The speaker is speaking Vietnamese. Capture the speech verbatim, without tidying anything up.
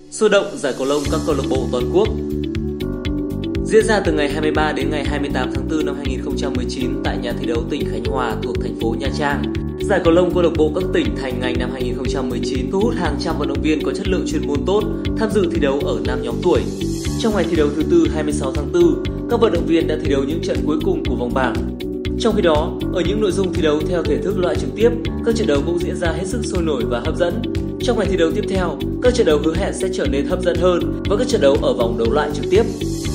Sôi động giải cầu lông các câu lạc bộ toàn quốc. Diễn ra từ ngày hai mươi ba đến ngày hai mươi tám tháng tư năm hai nghìn không trăm mười chín tại nhà thi đấu tỉnh Khánh Hòa thuộc thành phố Nha Trang. Giải cầu lông câu lạc bộ các tỉnh thành ngành năm hai nghìn không trăm mười chín thu hút hàng trăm vận động viên có chất lượng chuyên môn tốt tham dự thi đấu ở năm nhóm tuổi. Trong ngày thi đấu thứ tư hai mươi sáu tháng tư, các vận động viên đã thi đấu những trận cuối cùng của vòng bảng. Trong khi đó, ở những nội dung thi đấu theo thể thức loại trực tiếp, các trận đấu cũng diễn ra hết sức sôi nổi và hấp dẫn. Trong ngày thi đấu tiếp theo, các trận đấu hứa hẹn sẽ trở nên hấp dẫn hơn với các trận đấu ở vòng đấu loại trực tiếp.